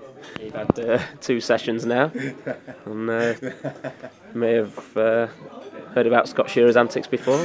You've had 2 sessions now, and may have heard about Scott Shearer's antics before.